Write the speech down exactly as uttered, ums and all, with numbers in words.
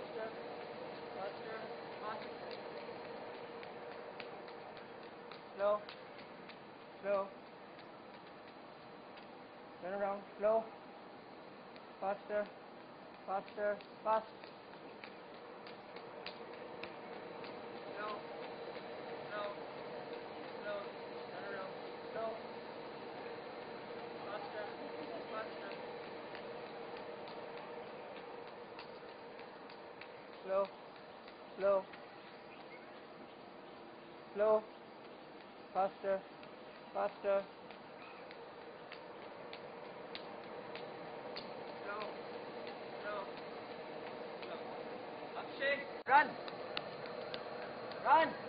faster, faster, faster. Slow, slow. Turn around, slow. Faster, faster, fast. Slow, slow, slow. Turn around, slow. Faster, faster. Slow, slow, slow. Faster, faster. Slow, slow, slow. Akshay, run! Run!